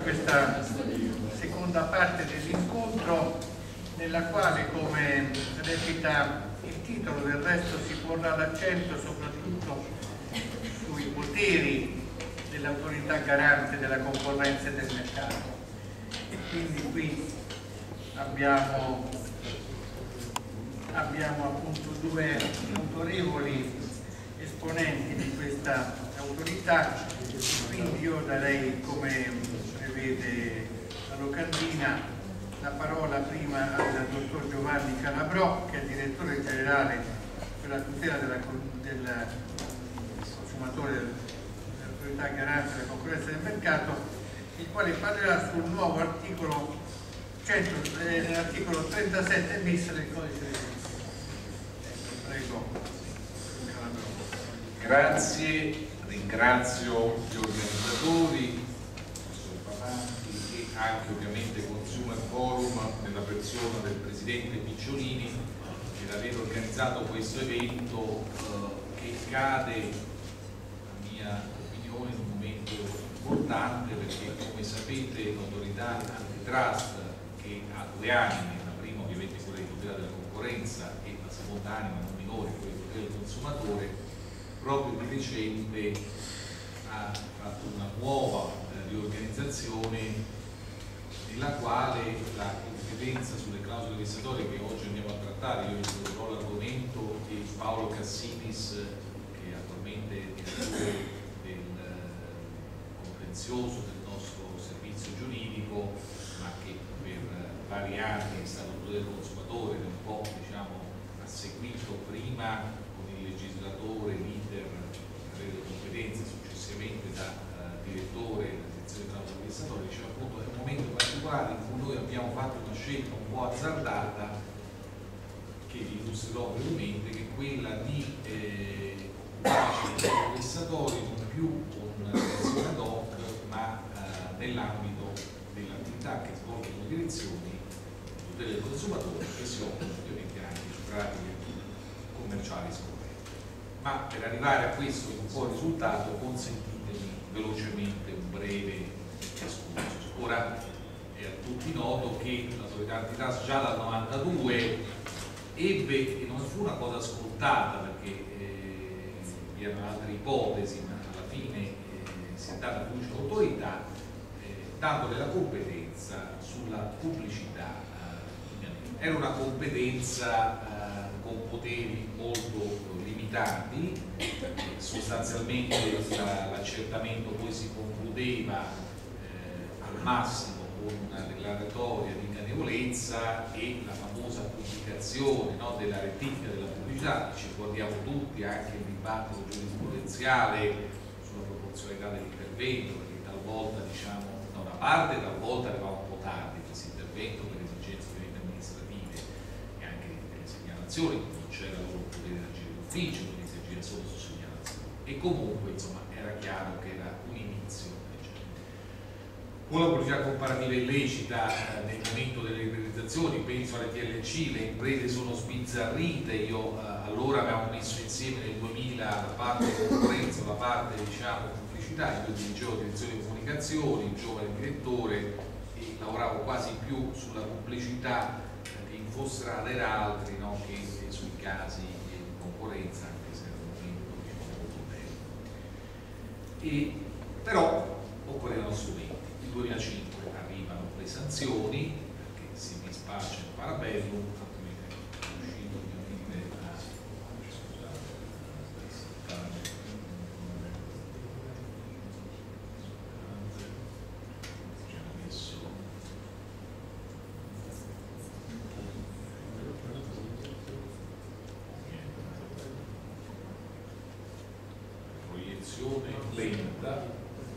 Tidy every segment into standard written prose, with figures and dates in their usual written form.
questa seconda parte dell'incontro, nella quale, come recita il titolo, del resto si porrà l'accento soprattutto sui poteri dell'autorità garante della concorrenza e del mercato. E quindi qui abbiamo appunto due autorevoli esponenti di questa autorità, quindi io darei, come prevede la locandina, la parola prima al dottor Giovanni Calabrò, che è direttore generale per la tutela del consumatore dell'autorità garante della concorrenza del mercato, il quale parlerà sul nuovo articolo 37 bis del codice del servizio. Prego. Grazie, ringrazio gli organizzatori, il professor Pavanti e anche ovviamente Consumer Forum nella persona del presidente Picciolini per aver organizzato questo evento che cade, a mia opinione, in un momento importante, perché come sapete l'autorità antitrust, che ha due anime, la prima ovviamente quella di tutela della concorrenza e la seconda anima non minore, quella di tutela del consumatore, proprio di recente ha fatto una nuova riorganizzazione nella quale la competenza sulle clausole vessatorie che oggi andiamo a trattare, io introdurrò l'argomento, e Paolo Cassinis, che è attualmente direttore del contenzioso del nostro servizio giuridico, ma che per vari anni è stato tutore del consumatore, un po' ha seguito prima con il legislatore l'iter delle competenze, successivamente da direttore della sezione clausole vessatorie. Diceva appunto è un momento particolare in cui noi abbiamo fatto una scelta un po' azzardata, che vi illustrerò brevemente, che è quella di occuparci dei vessatori non più con una direzione ad hoc, ma nell'ambito dell'attività che svolgono le direzioni del consumatore, che si occupano ovviamente anche di pratiche commerciali scorrette. Ma per arrivare a questo un po' risultato, consentitemi velocemente un breve escursus. Ora è a tutti noto che l'autorità antitrust già dal 92 ebbe, e non fu una cosa scontata perché vi erano altre ipotesi, ma alla fine si è data fiducia all'autorità, dandole la competenza sulla pubblicità. Era una competenza con poteri molto limitati, sostanzialmente l'accertamento poi si concludeva al massimo con una declaratoria di ingannevolezza e la famosa pubblicazione, no, della rettifica della pubblicità. Ci ricordiamo tutti anche il dibattito giurisprudenziale sulla proporzionalità dell'intervento, perché talvolta da una parte talvolta arrivava un po' tardi questo intervento per esigenze amministrative e anche delle segnalazioni, non c'era loro potere agire d'ufficio, quindi si agiva solo su segnalazioni, e comunque insomma era chiaro che era un inizio. Con la pubblicità comparativa illecita nel momento delle liberalizzazioni, penso alle TLC, le imprese sono sbizzarrite. Io allora avevamo messo insieme nel 2000 la parte concorrenza, la parte pubblicità. Io dirigevo direzione di comunicazioni, il giovane direttore, e lavoravo quasi più sulla pubblicità di Infostrada ed altri, no, che sui casi di concorrenza, anche se era un momento molto bello. Però occorrevano strumenti. Nel 2005 arrivano le sanzioni, perché se mi spaccia il parabellum, altrimenti è riuscito ovviamente a proiezione lenta.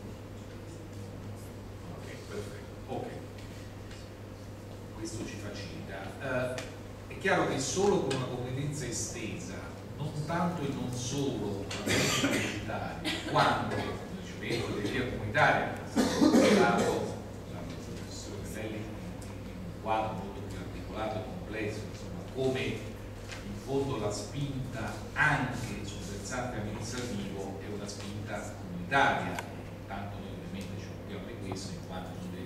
Questo ci facilita. È chiaro che solo con una competenza estesa, non tanto e non solo la legge comunitaria, quando ricevendo le via comunitaria, è stato la professione Belli in un quadro molto più articolato e complesso, insomma, come in fondo la spinta anche sul versante amministrativo è una spinta comunitaria, tanto noi ovviamente ci occupiamo di questo in quanto sono dei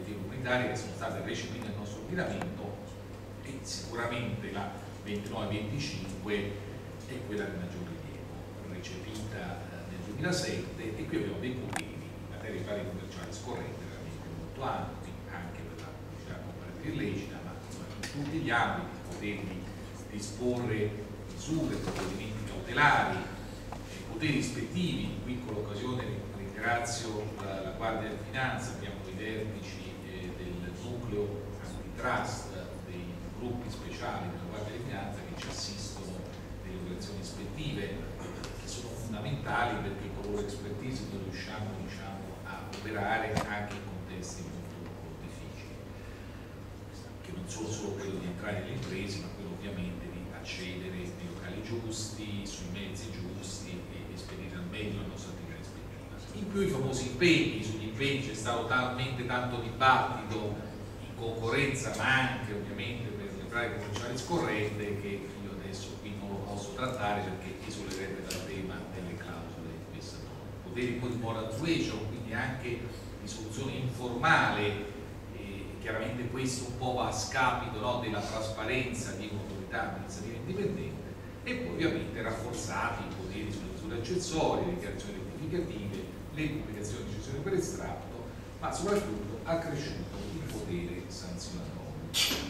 comunitarie che sono state recepite nel nostro ordinamento, e sicuramente la 29-25 è quella di maggior rilievo, recepita nel 2007, e qui abbiamo dei poteri in materia di pari commerciali scorrente veramente molto ampi, anche per la pubblicità comparativa illecita, ma insomma, in tutti gli ambiti, poteri di disporre misure, provvedimenti cautelari, poteri ispettivi. Qui con l'occasione ringrazio la Guardia di Finanza, abbiamo i vertici del nucleo antitrust dei gruppi speciali della Guardia di Finanza che ci assistono nelle operazioni ispettive, che sono fondamentali perché con loro expertise noi riusciamo a operare anche in contesti molto difficili, che non sono solo quello di entrare nelle imprese, ma quello ovviamente di accedere nei locali giusti, sui mezzi giusti e spedire al meglio la nostra attività ispettiva. In più i famosi impegni, sugli impegni c'è stato talmente tanto dibattito in concorrenza, ma anche ovviamente per le pratiche commerciali scorrette, che io adesso qui non lo posso trattare perché esolerebbe dal tema delle clausole vessatorie. Poteri poi di moral suasion, quindi anche di soluzione informale. Chiaramente questo un po' va a scapito, no, della trasparenza di un'autorità amministrativa indipendente, e poi ovviamente rafforzati i poteri sulle misure accessorie, le dichiarazioni rettificative, le pubblicazioni di decisioni per estratto, ma soprattutto accresciuto il potere sanzionatorio.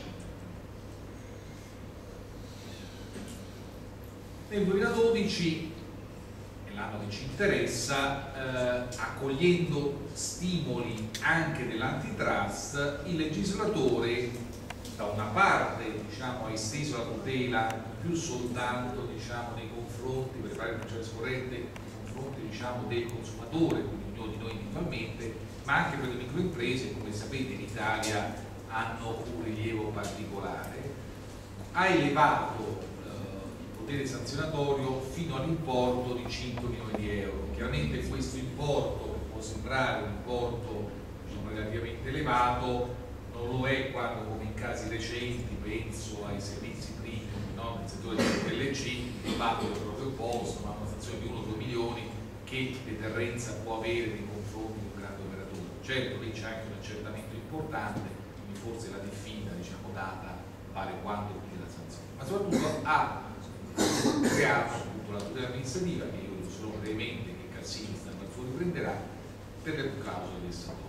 Nel 2012, l'anno che ci interessa, accogliendo stimoli anche dell'antitrust, il legislatore da una parte ha esteso la tutela più soltanto nei confronti per fare commerciali scorrette, nei confronti del consumatore, quindi ognuno di noi individualmente, ma anche per le microimprese, come sapete in Italia hanno un rilievo particolare. Ha elevato potere sanzionatorio fino all'importo di 5 milioni di euro. Chiaramente questo importo, che può sembrare un importo relativamente elevato, non lo è quando, come in casi recenti, penso ai servizi premium, no? Nel settore del DLC, il dibattito è proprio opposto, ma una sanzione di 1-2 milioni che deterrenza può avere nei confronti di un grande operatore. Certo che c'è anche un accertamento importante, quindi forse la diffida data vale quanto più la sanzione, ma soprattutto ha creato appunto la tutela amministrativa, che io dico solo brevemente, che Cassini sta per fuori prenderà, per le clausole vessatorie,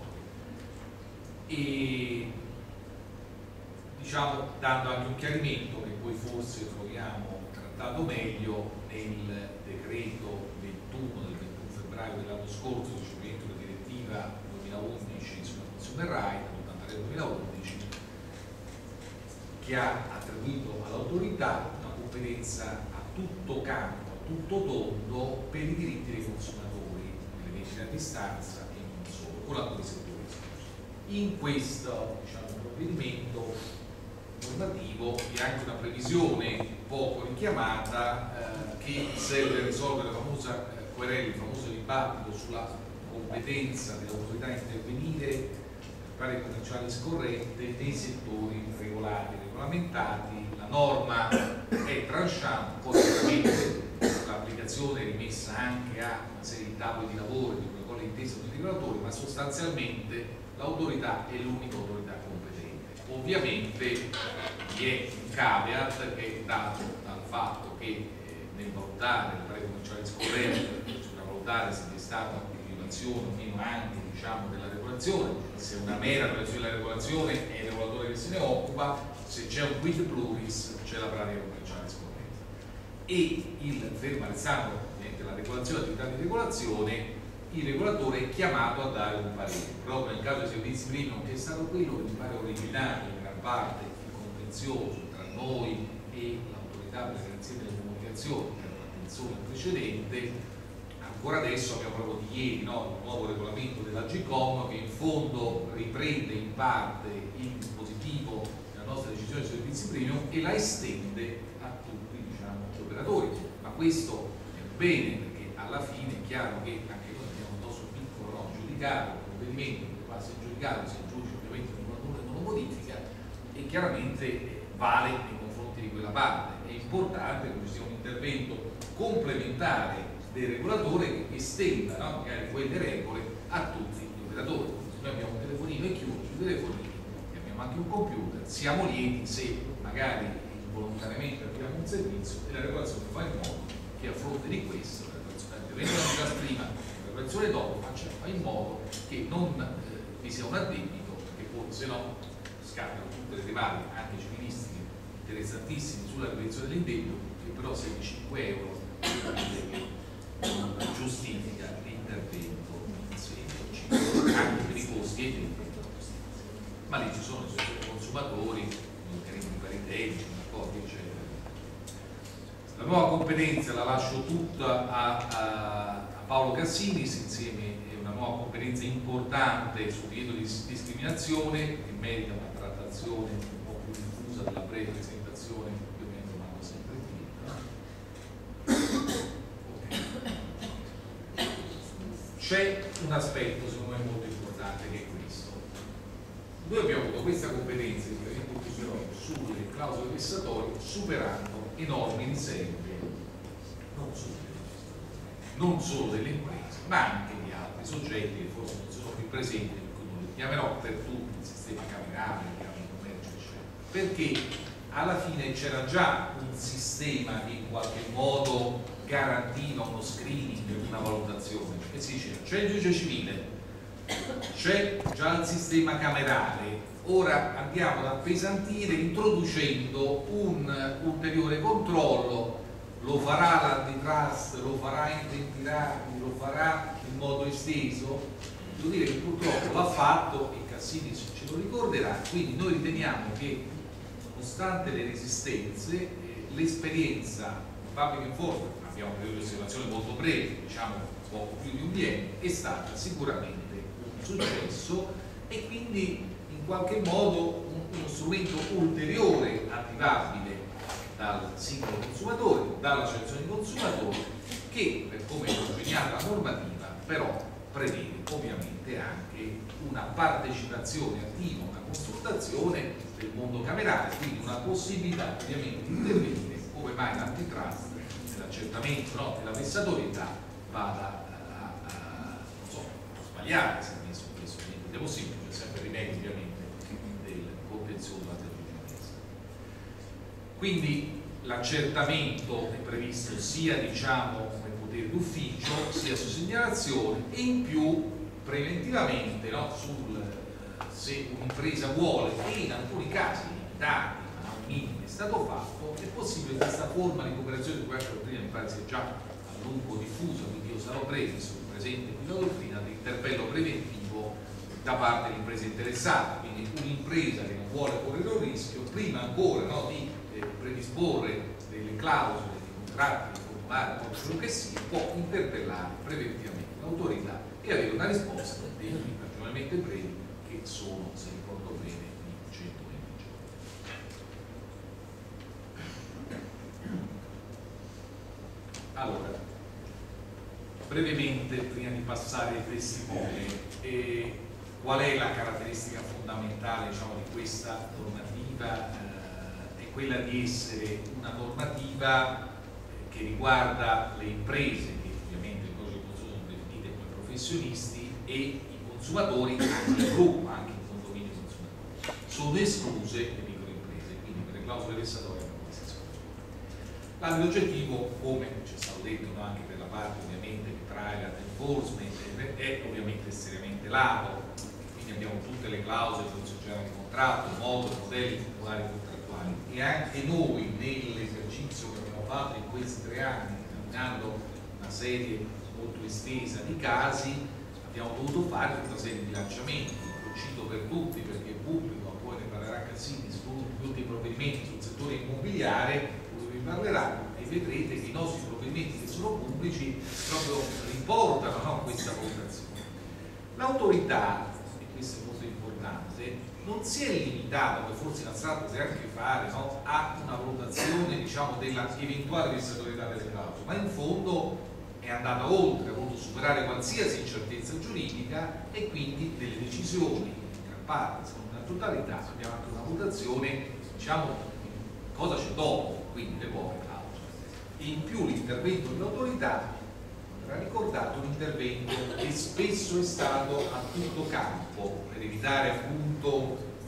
e dando anche un chiarimento che poi forse troviamo trattato meglio nel decreto 21 del 21 febbraio dell'anno scorso, recepimento della direttiva 2011 sulla consumer right, 83/2011, che ha attribuito all'autorità una competenza a tutto campo, a tutto tondo per i diritti dei consumatori, le vendite a distanza e non solo, con alcuni settori esclusi. In questo provvedimento normativo vi è anche una previsione poco richiamata che serve a risolvere la famosa querela, il famoso dibattito sulla competenza dell'autorità a intervenire pratiche commerciali scorrette nei settori regolati e regolamentati. La norma è tranchante, poi sicuramente l'applicazione è rimessa anche a una serie di tavoli di lavoro di cui con l'intesa con i regolatori, ma sostanzialmente l'autorità è l'unica autorità competente. Ovviamente vi è un caveat che è dato dal fatto che nel valutare le pratiche commerciali scorrette bisogna valutare se vi è stata una violazione o meno anche della regolazione, se è una mera violazione della regolazione è il regolatore che se ne occupa, se c'è un quid pluris c'è la pratica commerciale scorretta, e ferma restando la regolazione, l'attività di regolazione, il regolatore è chiamato a dare un parere. Proprio nel caso dei servizi premium, che è stato quello che mi pare originato in gran parte il contenzioso tra noi e l'autorità per le garanzie delle comunicazioni per l'attenzione precedente. Ancora adesso abbiamo proprio di ieri il nuovo regolamento dell'Agcom, che in fondo riprende in parte il dispositivo della nostra decisione sui servizi premium e la estende a tutti gli operatori, ma questo è un bene, perché alla fine è chiaro che anche noi abbiamo il nostro piccolo giudicato, il provvedimento che passa in giudicato, se il giudice ovviamente non lo modifica, e chiaramente vale nei confronti di quella parte. È importante che ci sia un intervento complementare del regolatore che estenda magari quelle regole a tutti gli operatori. Se noi abbiamo un telefonino e chiuso, i telefonini anche un computer, siamo lieti se magari involontariamente abbiamo un servizio e la regolazione fa in modo che a fronte di questo, la prima, la regolazione dopo, fa in modo che non vi sia un addebito, perché poi se no scattano tutte le rivali anche civilistiche interessantissime sulla prevenzione dell'indebito, che però 65 euro non giustifica l'intervento in sé, anche per i costi e tempi. Ma lì ci sono i consumatori, gli organismi paritetici, accordi, eccetera. La nuova competenza la lascio tutta a Paolo Cassinis, insieme è una nuova competenza importante sul divieto di discriminazione che merita una trattazione un po' più diffusa della breve presentazione, io mi domando sempre qui. C'è un aspetto secondo me molto importante che è questo. Noi abbiamo avuto questa competenza sulle clausole vessatorie superando enormi riserve non solo delle imprese ma anche di altri soggetti che forse non sono più presenti, per cui non li chiamerò per tutti, il sistema camerale, il commercio eccetera, perché alla fine c'era già un sistema che in qualche modo garantiva uno screening, una valutazione, e si diceva c'è il giudice civile, c'è già il sistema camerale, ora andiamo ad appesantire introducendo un ulteriore controllo, lo farà l'antitrust, lo farà Enti Rapidi, lo farà in modo esteso. Devo dire che purtroppo l'ha fatto e Cassini ce lo ricorderà, quindi noi riteniamo che nonostante le resistenze l'esperienza Public Enforcement, abbiamo un periodo di osservazione molto breve, diciamo poco più di un biennio, è stata sicuramente un successo e quindi in qualche modo uno strumento ulteriore attivabile dal singolo consumatore, dall'associazione di consumatori, che per come è congegnata la normativa però prevede ovviamente anche una partecipazione attiva, una consultazione del mondo camerale, quindi una possibilità ovviamente di intervenire come mai l'antitrust, l'accertamento della vessatorietà vada a sbagliare, se è messo questo, è possibile, c'è sempre rimedio ovviamente del contenzioso della giurisprudenza. Quindi l'accertamento è previsto sia diciamo come potere d'ufficio sia su segnalazione e in più preventivamente se un'impresa vuole e in alcuni casi limitati ma un minimo è stato fatto, è possibile questa forma di cooperazione di cui prima mi pare sia già a lungo diffusa, quindi io sarò breve, sono presente qui la dottrina di interpello preventivo da parte dell'impresa interessata, quindi un'impresa che non vuole correre un rischio prima ancora di predisporre delle clausole, dei contratti, dei formulari, quello che sia, può interpellare preventivamente l'autorità e avere una risposta in tempi ragionevolmente brevi che sono, se ricordo bene, di 120 giorni. Allora, brevemente, prima di passare ai testimoni, qual è la caratteristica fondamentale diciamo, di questa normativa? È quella di essere una normativa che riguarda le imprese, che ovviamente in codice consumo sono definite come professionisti, e i consumatori, anche il gruppo, anche i condomini consumatori. Sono escluse le piccole imprese, quindi per le clausole vessatorie non queste escluse. L'ambito oggettivo, come ci è stato detto anche per la parte ovviamente che trae l'enforcement, è ovviamente estremamente lato, quindi abbiamo tutte le clausole che concernano il contratto, il modo, i modelli popolari contrattuali, e anche noi nell'esercizio che abbiamo fatto in questi 3 anni, esaminando una serie molto estesa di casi, abbiamo dovuto fare tutta una serie di bilanciamenti. Lo cito per tutti perché è pubblico, poi ne parlerà Cassini su tutti i provvedimenti sul settore immobiliare, dove vi parlerà e vedrete che i nostri provvedimenti che sono pubblici proprio riportano questa valutazione. L'autorità, e questo è molto importante, non si è limitata, come forse in astratto si anche fare, a una valutazione diciamo, della eventuale vessatorietà delle clausole, ma in fondo è andata oltre, ha voluto superare qualsiasi incertezza giuridica e quindi delle decisioni, in gran parte, nella totalità, abbiamo anche una valutazione, diciamo, cosa c'è dopo, quindi le poche clausole. E in più l'intervento dell'autorità ha ricordato un intervento che spesso è stato a tutto campo per evitare appunto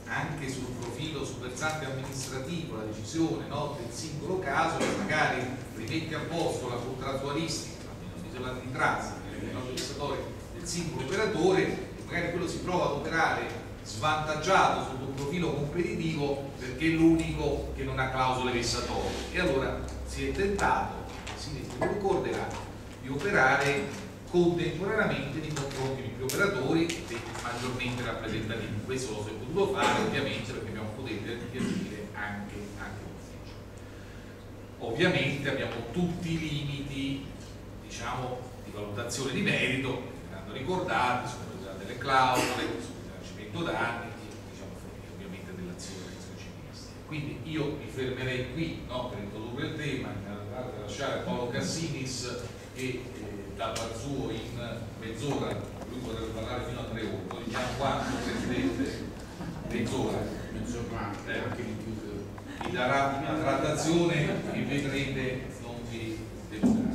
anche sul profilo, sul versante amministrativo, la decisione, no, del singolo caso, che magari rimette a posto la contrattualistica, l'antitrust, del singolo operatore, e magari quello si trova ad operare svantaggiato sotto un profilo competitivo perché è l'unico che non ha clausole vessatorie, e allora si è tentato, si ricorderà, di operare contemporaneamente nei confronti di più operatori e maggiormente rappresentativi. Questo lo si è potuto fare ovviamente perché abbiamo potuto intervenire anche l'ufficio. Ovviamente abbiamo tutti i limiti, diciamo, di valutazione di merito che hanno ricordato, sono delle clausole, sul risarcimento danni, diciamo, ovviamente dell'azione civilista. Quindi io mi fermerei qui, no, per introdurre il tema, per lasciare Paolo Cassinis che dal par suo in mezz'ora, lui potrebbe parlare fino a 3 ore, lo diciamo quanto, Presidente? Mezz'ora, anche di più, vi darà una trattazione che vedrete non vi demorare.